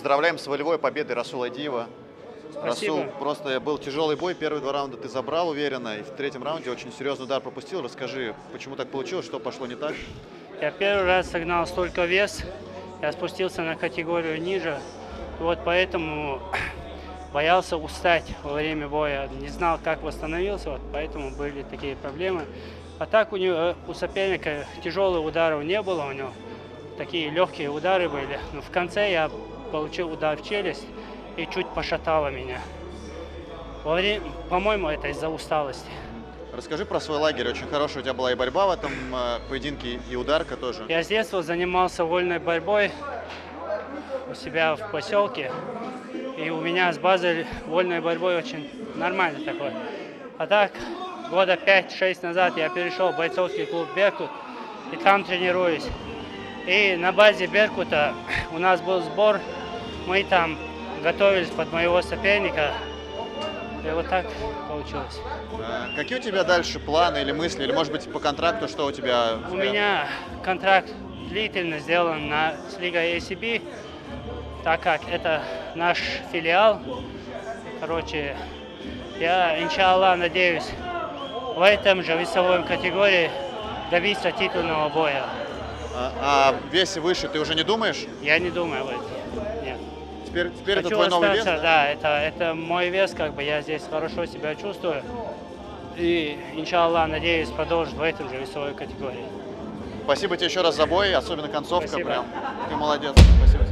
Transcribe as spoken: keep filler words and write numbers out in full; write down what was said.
поздравляем с волевой победой Расула Айдиева. Спасибо. Расул, просто был тяжелый бой, первые два раунда ты забрал уверенно, и в третьем раунде очень серьезный удар пропустил. Расскажи, почему так получилось, что пошло не так? Я первый раз согнал столько вес, я спустился на категорию ниже, вот поэтому боялся устать во время боя, не знал, как восстановился, вот поэтому были такие проблемы. А так у него, у соперника тяжелых ударов не было, у него такие легкие удары были. Но в конце я получил удар в челюсть и чуть пошатало меня. По-моему, это из-за усталости. Расскажи про свой лагерь. Очень хорошая у тебя была и борьба в этом э, поединке, и ударка тоже. Я с детства занимался вольной борьбой у себя в поселке. И у меня с базой вольной борьбой очень нормально такой. А так, года пять-шесть назад я перешел в бойцовский клуб «Беркут» и там тренируюсь. И на базе «Беркута» у нас был сбор, мы там готовились под моего соперника. И вот так получилось. А какие у тебя дальше планы или мысли, или может быть по контракту, что у тебя? У меня контракт длительно сделан на, с Лигой эй си би, так как это наш филиал. Короче, я, иншаллах, надеюсь, в этом же весовой категории добиться титульного боя. А, а в весе выше ты уже не думаешь? Я не думаю об этом. Нет. Теперь, теперь это Хочу твой новый вес? остаться, да, это, это мой вес, как бы я здесь хорошо себя чувствую. И, иншаллах, надеюсь продолжить в этом же весовой категории. Спасибо тебе еще раз за бой, особенно концовка. Спасибо. Прям. Ты молодец. Спасибо.